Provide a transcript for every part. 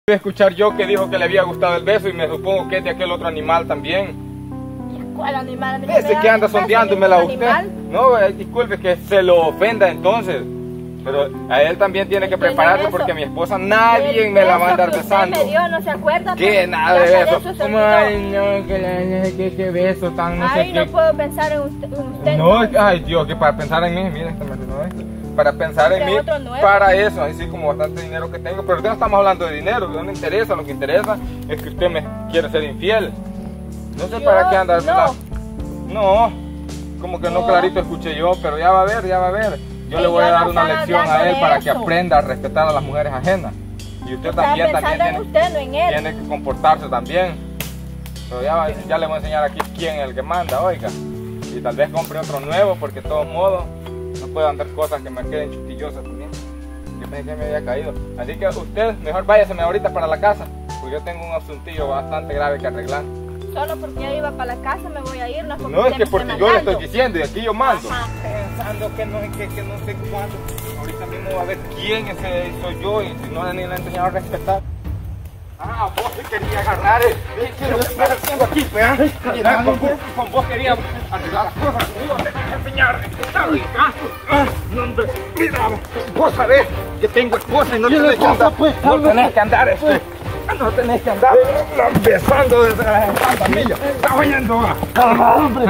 Escuchar yo que dijo que le había gustado el beso y me supongo que es de aquel otro animal también. ¿Cuál animal? Ese que anda sondeándomela a usted. No, disculpe que se lo ofenda entonces. Pero a él también tiene que prepararse porque a mi esposa nadie me la va a andar besando. Me dio, no se acuerda. ¿Qué? Nada de beso. Ay, no, qué beso tan no sé qué. No puedo pensar en usted. No, ay Dios, que para pensar en mí, mira, esta me no es. Para pensar en mí, para eso, así como bastante dinero que tengo, pero no estamos hablando de dinero, no me interesa, lo que interesa es que usted me quiere ser infiel. No sé para qué andar. No, como que no clarito escuché yo, pero ya va a ver, ya va a ver. Yo le voy a dar una lección a él para que aprenda a respetar a las mujeres ajenas. Y usted también tiene que comportarse también. Pero ya le voy a enseñar aquí quién es el que manda, oiga. Y tal vez compre otro nuevo porque de todos modos no puedo andar cosas que me queden chutillosas también. Yo pensé que me había caído. Así que usted mejor váyaseme ahorita para la casa, porque yo tengo un asuntillo bastante grave que arreglar. Solo porque yo iba para la casa me voy a ir. No es que porque yo le estoy diciendo y aquí yo mando. Pensando que no sé cuándo. Ahorita mismo va a ver quién ese soy yo y si no ni le he enseñado a respetar. Ah, vos te querías agarrar. ¿Qué es lo que estás haciendo aquí, pea? Con vos querías arreglar las cosas. Yo te quería enseñar a respetar. No, mira, vos sabés que tengo esposa y no tenés que andar. No tenés que andar no tenés que andar besando desde la familia. ¿Estás oyendo? Calma, hombre.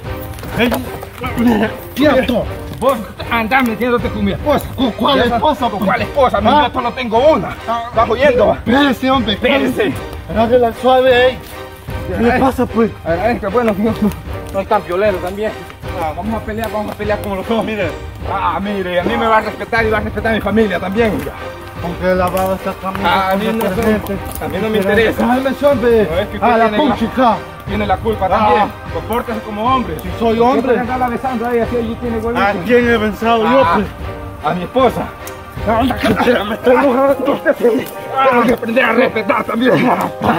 Quieto. Vos andás metiéndote con mi esposa. ¿Con cuál esposa? ¿Con cuál esposa? No, yo solo tengo una. ¿Estás oyendo? Espérese, hombre. Espérese. Hágala suave ahí. ¿Qué le pasa, pues? Es que bueno, no es tan violento también. Vamos a pelear como los dos, mire. Mire, a mí me va a respetar y va a respetar a mi familia también. Aunque la baba está caminando. A mí no me interesa. Cálmese, hombre. No, es que la puchica. Tiene la culpa también. Compórtese como hombre. Si soy hombre. ¿Por qué andarla besando a ella si allí tiene golito? ¿A quién he pensado yo, pues? A mi esposa. Me estoy enojando. Tengo que aprender a respetar también.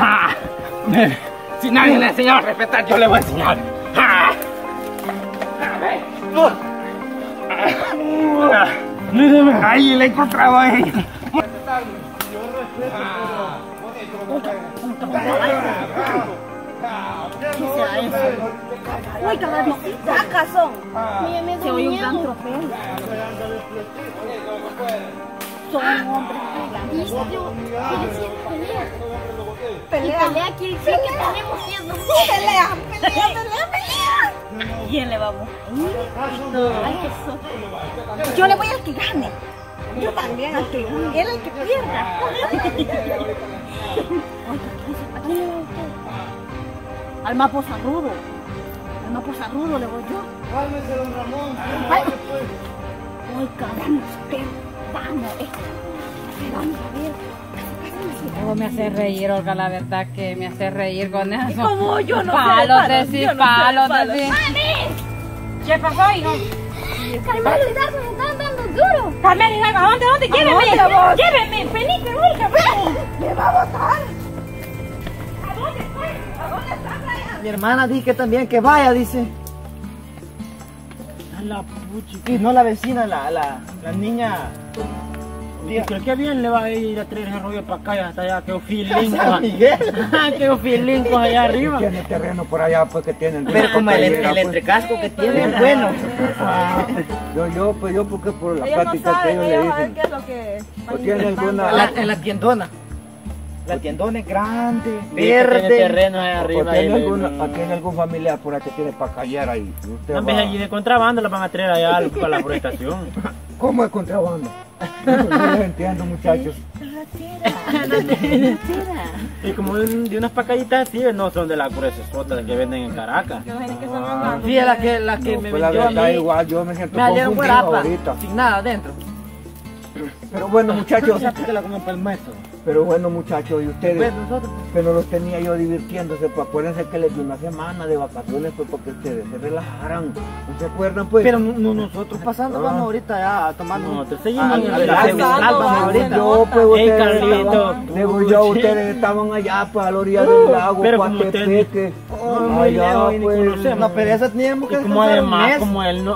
Si nadie le ha enseñado a respetar, yo le voy a enseñar. Míreme. Ahí la he encontrado a ella. Oiga, las vacas son. Se oye un gran tropel. Son hombres pelea quiere decir que tenemos miedo. Pelea. ¿Quién le vamos? Ay, Jesús. Yo le voy al que gane. Yo también al que gane. Él el que pierda. Al más posarrudo. Al más posarrudo le voy yo. Cálmese, don Ramón. Oiga, vamos. Vamos a ver. Luego me hace reír, Olga, la verdad que me hace reír con eso. ¿Cómo? Yo no palos sé. Palos de sí. ¿Qué pasó, hijo? Carmelo y Darcy me están dando duro. Carmelo y Darcy, ¿a dónde? Llévenme, Felipe, oiga, me va a botar. ¿A dónde fue? ¿A dónde está Brian? Mi hermana dice que también que vaya, dice. A la puchi. Y no la vecina, la niña. Creo que bien le va a ir a traer ese rollo para acá y hasta allá, que Ofilín. San Miguel. Que Ofilín allá arriba. Tiene terreno por allá porque tienen. Pero como el entrecasco que tiene es bueno. Yo porque por la Ellos no plática que saben, ellos le ellos saben dicen. qué es lo que... ¿O tiene alguna? En la tiendona. La tiendona es grande, Tiene verde. terreno allá ¿O arriba. tiene algún familiar por ahí que tiene para callar ahí? Tal vez allí de contrabando la van a traer allá para la forestación. ¿Cómo es contrabando? No les entiendo, muchachos. Y como de unas pacallitas así, no son de la gruesotas que venden en Caracas. Sí, es la que me Pues la vendió a verdad mí. igual, yo me siento Me salieron confundido guarapas, ahorita. sin nada adentro. Pero bueno, muchachos. que la comen para el maestro. Pero bueno, muchachos, y ustedes, Pues nosotros. que no los tenía yo divirtiéndose, pues acuérdense que les di una semana de vacaciones pues para que ustedes se relajaran. ¿No se acuerdan, pues? Pero nosotros pasando vamos ahorita ya a tomar Nosotros seguimos en el vamos ahorita. Yo, pues, Ey, ustedes Carlito, estaban, digo yo, ustedes estaban allá, pues, a la orilla del lago, pero como Coatepeque. muy lejos y ni pues, conocemos. No, pero eso teníamos que Y como descansar un además, mes. como él no...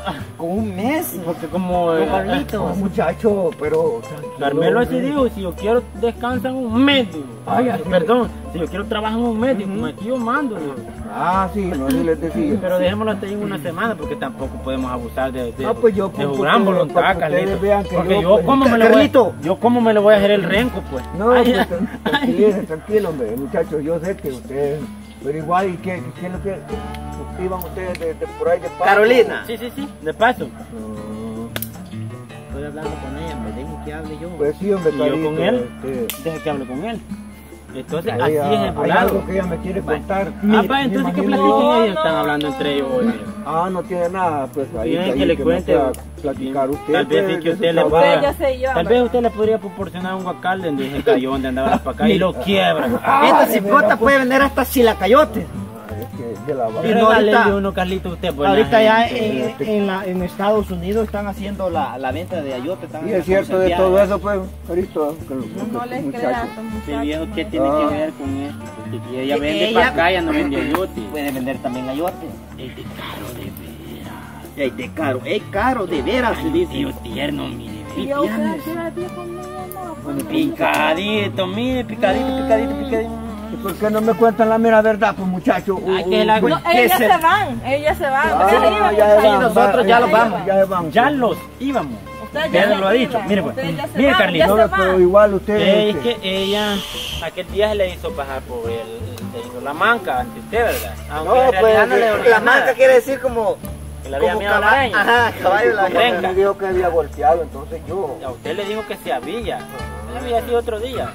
con un mes. Porque como Carlitos. No, muchacho, pero Carmelo así dijo, si yo quiero descansar un mes, digo. Ay, así. Perdón, si yo quiero trabajar un mes, digo, aquí yo mando, digo. Ah, sí, no, sí les decía. Pero dejémoslo hasta ahí en una semana porque tampoco podemos abusar de pues yo de gran voluntad, para que ustedes Carlito. vean que Porque yo, yo, pues, ¿cómo me le Carlito. cómo me le voy a hacer el renco, pues? No, Ay, pues, tranquilo, hombre, muchachos, yo sé que ustedes, pero igual, ¿y qué es lo que iban ustedes de por ahí de paso? Carolina. Sí, de paso. No, Estoy hablando con ella, me deje que hable yo. pues sí, hombre, Y yo con Carlito, él, deje que hable con él. Entonces, ella- así es el hay volado. algo que ella me quiere contar. Entonces, ¿qué imagino platican yo. ellos? Están hablando entre ellos hoy. Ah, no tiene nada, pues ahí Tienen ahí que le me cuente. pueda platicar usted. Tal vez pues, sí que de usted su le trabajo. pueda. Ya sé yo, Tal vez usted le podría proporcionar un guacal donde se cayó, donde andaba para acá y lo quiebra. Esta cipota puede vender hasta silacayote. Ah, es que de la Y no, ahorita- ahorita uno, Carlito, usted pues, Ahorita ya gente. en Estados Unidos están haciendo la venta de ayote. Y es cierto de todo eso, pues, Carito. No les creas, son Sí, muchachos. viejo, ¿qué tiene que ver con esto? Porque si ella vende Ella- para acá, ella no vende ayote. Puede vender también ayote. Es de caro de veras. Es de caro, es caro de veras, se dice. Tío tierno, mire. Y yo, ¿qué día conmigo? No, Picadito, mire, picadito. ¿Y por qué no me cuentan la mera verdad, pues, muchacho? Ay, que la- pues, no, ellas se van, ellas se van. ah, Ustedes iban, ya muchachos. van, nosotros ya los vamos. Ya van. Ya los íbamos. Ustedes Ya ya lo ha se dicho. iban, Mire, pues. ustedes ya se Mire, van, Carlito. ya No, se pero van. igual ustedes. Es que ella, aquel día se le hizo bajar por se hizo la manca ante usted, ¿verdad? Aunque No, en realidad pues, no le La dolía manca nada, quiere decir como que le había como miedo a la caballo. araña. Ajá, caballo de la Renca. Renca. Me dijo que había golpeado, entonces yo. A usted le dijo que se había. No había sido otro día.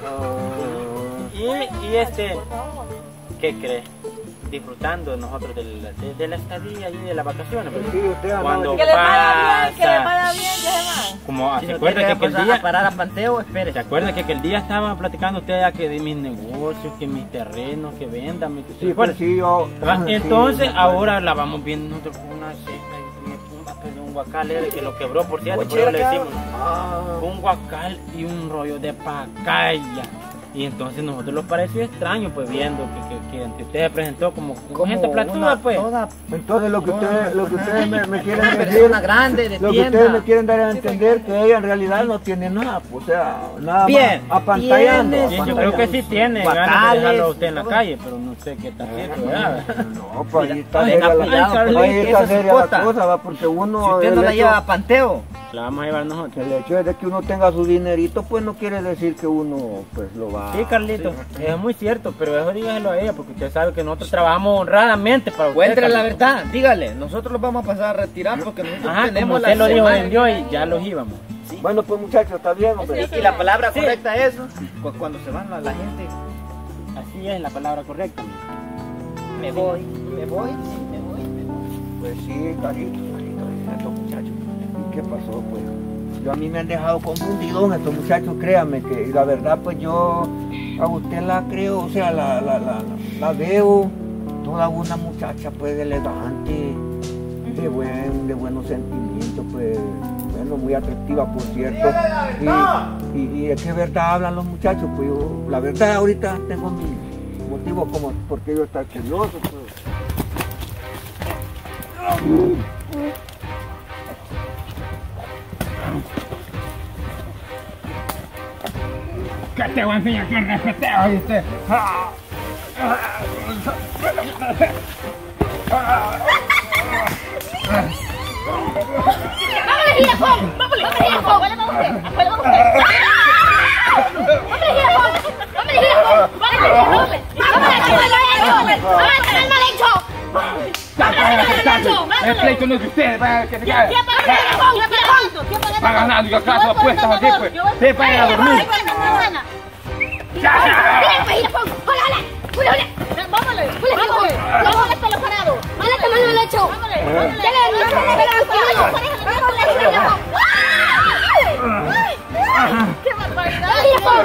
Y ¿qué cree? Disfrutando nosotros de la estadía y de las vacaciones. pues. Sí, usted ha Cuando Que les vaya bien, que les pasa, vaya bien, ya se van. como Si se no acuerda tiene que aquel pasar día a parar a Panteo, espere. ¿Se acuerda que aquel día estaba platicando usted ya que de mis negocios, que mis terrenos, que vendan? ¿Se Sí, acuerda? pues sí, yo. Entonces sí, ahora la vamos viendo nosotros con una cesta y un guacal que lo quebró, por cierto, por eso le decimos un guacal y un rollo de pacaya. Y entonces nosotros nos pareció extraño, pues viendo que ante usted se presentó como gente platuda, pues. Entonces lo que ustedes me quieren Una decir, persona grande de lo que ustedes me tienda. quieren dar a entender que ella en realidad no tiene nada, pues, o sea, nada Bien, más apantallando. tiene- Sí, yo creo que sí tiene ganas de Guacales, dejarlo a usted en la todo. calle, pero no sé qué tan cierto, ¿verdad? No, pues ahí está Ay, seria cuidado, la, pues, ahí que está eso se seria la corta. cosa, va, porque uno, Si usted no el la hecho- lleva a Panteo, La vamos a llevar nosotros. el hecho de que uno tenga su dinerito, pues no quiere decir que uno, pues, lo va. Sí, Carlito, es muy cierto, pero eso dígaselo a ella, porque usted sabe que nosotros trabajamos honradamente para usted. cuéntele la Carlito. verdad, dígale, nosotros los vamos a pasar a retirar porque nosotros Ajá, como tenemos usted lo dijo semana. en Dios y ya los íbamos. Bueno, pues muchachos, está bien, hombre. Y la palabra Sí. correcta es eso, cuando se van la gente, Así es la palabra correcta. me voy, me voy. Pues sí, carito, estos muchachos. ¿Y qué pasó, pues? Yo a mí me han dejado confundido estos muchachos, créanme que la verdad, pues yo a usted la creo, o sea, la veo toda una muchacha, pues, elegante, de buenos sentimientos, pues, bueno, muy atractiva, por cierto. Y es que verdad hablan los muchachos, pues yo, la verdad, ahorita tengo mis motivos como porque yo estar curioso, pues. Que te voy a enseñar que respeteo, ¿viste? ¡Vámonos, Girafón! ¡Vámonos, Girafón! ¡Vámonos usted! ¡Vámonos usted! ¡Vámonos, Girafón! ¡Vámonos, Girafón! ¡Vámonos, el mal hecho! El pleito no es de ustedes, vaya, que se ¿Quién cae. paga el Girafón? ¿Quién paga? ¿Quién paga? Va ganando, yo acaso apuestas aquí, pues. Ustedes vayan a dormir. Girafón! ¡Hola, hola! ¡Hola, hola! ¡Vámonos! ¡Vámonos! ¡Vámonos, pelo parado! ¡Hola, que mal hecho! ¡Vámonos! ¡Qué barbaridad! ¡Girafón!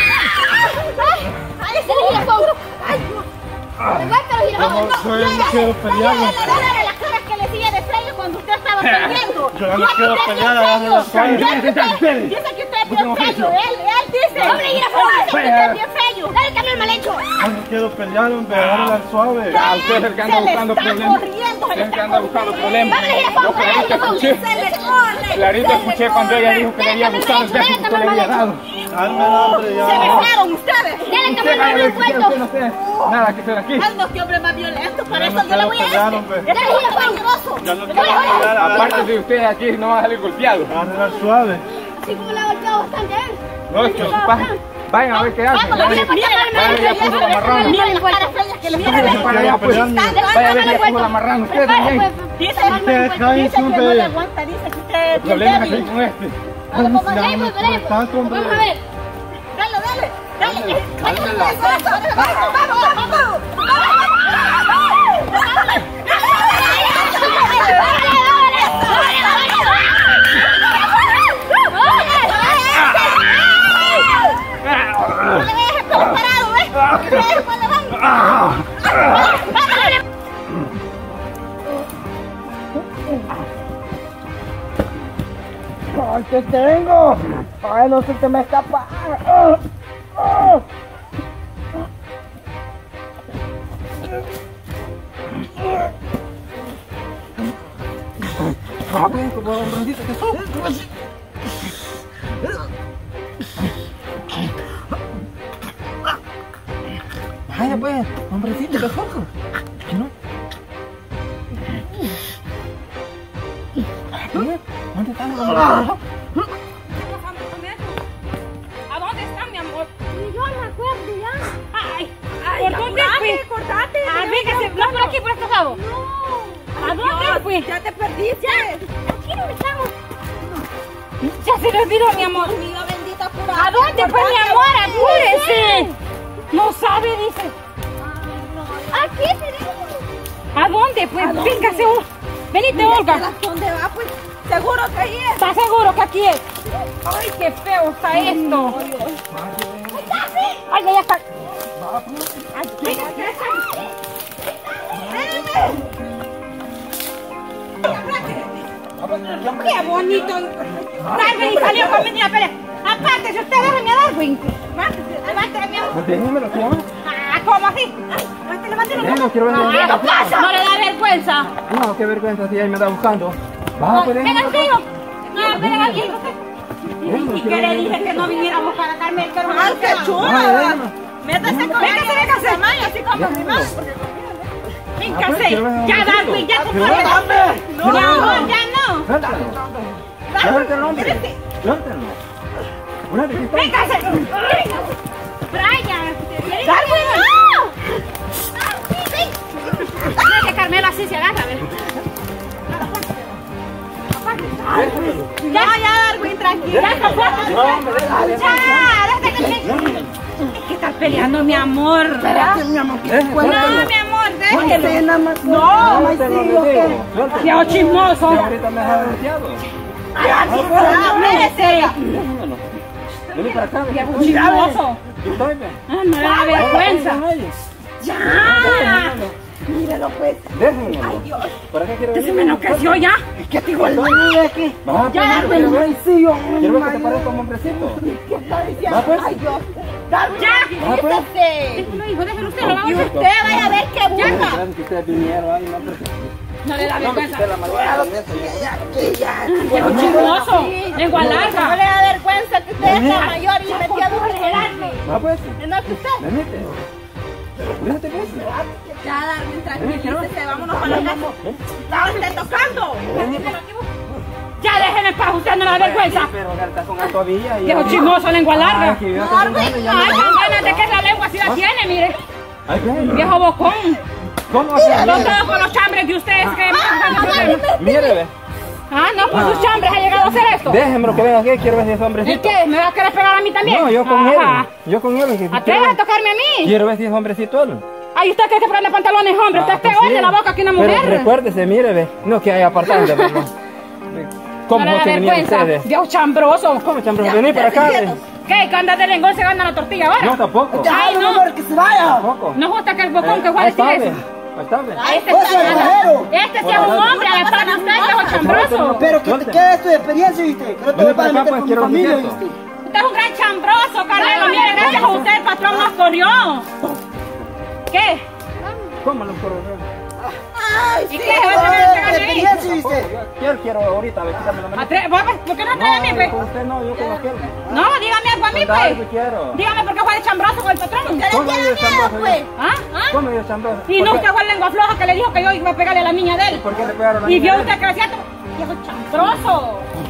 ¡Ay, ese Girafón! ¡Ay! ¡Aguántalo, Girafón! no quiero pelear. La cara que le sigue de Freyo cuando usted estaba peleando. Yo no quiero pelear, háganme la suave. Dice que usted es bien Freyo. Él dice. ¡Hombre, Girafón! Dice que usted es bien Freyo. ¡Dale, cambio el mal hecho! No quiero pelear, hombre, háganme la suave. Ah, usted es el que anda buscando Se le está problemas. corriendo Usted que anda buscando problemas. Yo clarito escuché. Clarito escuché cuando ella dijo que le había gustado el beso que usted le había dado. Se besaron ustedes. Dele que me el cuento. No sé nada que hacer aquí. Ando, qué hombre más violento. Para eso yo le voy a decir. Este es peligroso. Aparte de usted aquí no va a salir golpeado. Va a arreglar suave. Sí, como le ha golpeado bastante él. No, es que vayan a ver qué hacen. Vayan, ya puso la marrana. Miren las caras feas que le miren. Para allá, pues. Vaya a ver, ya puso la marrana. Usted también. Dice que no le aguanta. Dice que usted es bien Problemas aquí débil. con este. Vamos a ver. Dale. ¡Ay, te tengo! ¡Ay, no se te me escapa! Vaya pues, hombrecito, ¿qué foco? ¿No? ¿Dónde están los hombres? ¿A dónde están, mi amor? Yo me acuerdo ya. Ay, ¿por dónde fui? Cortate. Fíjese, no por aquí, por este lado. No. ¿A dónde fui? Ya te perdiste. Aquí no estamos. Ya se le olvidó, mi amor. Dios bendita, ¿A dónde fue, mi amor? Apúrese. No sabe, dice. Aquí tenemos. ¿A dónde? Pues véngase. Venite, Olga. ¿Dónde va? Pues seguro que ahí es. ¿Estás seguro que aquí es? Ay, qué feo está esto. Ay, ya está. Ay, qué bonito. Darwin salió con mi niña, pero aparte, si usted déjeme a Darwin. Levántele, mi amor. Déjenmelo, ¿qué vamos? ¿Cómo así? No quiero ver. ¿Qué pasa? ¿No le da vergüenza? No, qué vergüenza si ella me está buscando. Baja, pues Venga, déjenmelo. tío. No, venga aquí. ¿Y qué le dije que no viniera a buscar a Carmen? ¡Ay, qué chula! Métase con ella. Véngase. Así como mi madre. Véngase. Ya, Darwin, ya, Pero compadre. dame. No, amor, ya no. Suéltalo, hombre. Suéltalo. Una vez que Véngase. Brian. ¡Darwin, no! Deje que Carmela así se agarra, a ver. Ya, Darwin, tranquila. Ya, déjate que es que estás peleando, mi amor. Espérate, mi amor. No, mi amor, déjelo. No, Viejo chismoso. ahorita me has denunciado. Espérese. Vení para acá. Viejo chismoso. No le da vergüenza. Ya. Míralo, pues. Déjenmelo. ¿Para qué quiere Se venir? me enloqueció ya. ¿Qué te igual aquí? Baja, Ya, pues, Darwin. quiero ver. Sí, Quiero ver que te parezca como hombrecito. ¿Qué está diciendo? Va, pues. Ay, Dios. Ya. Baja, pues. Déjelo, hijo, déjelo usted, lo vamos a hacer. Usted vaya a ver qué busca. Gracias que ustedes vinieron. Ay, no, pero... No le da vergüenza. Usted la malvada con eso, ya. Viejo chismoso. Lengua No larga. le da vergüenza que usted sea mayor y metido en el arme. Va, pues. No, que usted. Venite. Venite, pues. Ya, Darwin, tranquilícese, vámonos para la casa. ¡Estaba usted tocando! Ya déjenme en paz, usted no le da vergüenza. Pero está con la tobilla y... Viejo chismoso, lengua larga. Ay, que yo estoy pensando, ya Ay, no- tan ganas de que la lengua sí la tiene, mire. Ay, ¿qué? Viejo bocón. ¿Cómo así? No todo con los chambres de ustedes que me están problemas. Mire, ve. Ah, no, por sus chambres ha llegado a hacer esto. Déjenmelo que venga aquí, quiero ver si es ¿Y hombrecito. qué? ¿Me va a querer pegar a mí también? No, yo con él. Ajá. Yo con él. que Atrévase quiero- a tocarme a mí. Quiero ver si es hombrecito él. Ay, ¿usted cree que ponerle pantalones, hombre? Usted es pues peor sí. de la boca que una Pero mujer. recuérdese, mire, ve. No que hay apartado, ¿verdad? ¿Cómo No le da se venían vergüenza. ustedes? Viejo chambroso. ¿Cómo, chambro? Vení para acá, ve. ¿Qué? ¿Que anda de lengón se gana la tortilla ahora? No, tampoco. Ay, no. Que se vaya. Tampoco. No gusta que el bocón que Ahí igual está, decir ve. eso. Ahí está, ve. Este Vos sos extranjero. sí es un hombre, de pana usted, viejo chambroso. Pero que te quede tu experiencia, ¿viste? Que no te Vení vas para a acá, meter pues, con mi quiero familia, decir esto. ¿viste? Usted es un gran chambroso, Carmelo. Mire, gracias a usted el patrón nos corrió. ¿Qué? ¿Cómo lo corro? ¿Y qué? ¿Se va a atrever a pegarme a mí? Quiero ahorita, a ver, quítame la mano. ¿Por qué no atreve a mí, pues? Con usted no, yo con lo quiero. No, dígame algo a mí, Con pues. que quiero. Dígame por qué fue de chambroso con el patrón. ¿Cómo yo chambroso? Pues. ¿Ah? ¿Cómo yo chambroso? Y nunca fue lengua floja que le dijo que yo iba a pegarle a la niña de él. ¿Por qué le pegaron a la Y niña vio de él? usted que decía, viejo chambroso.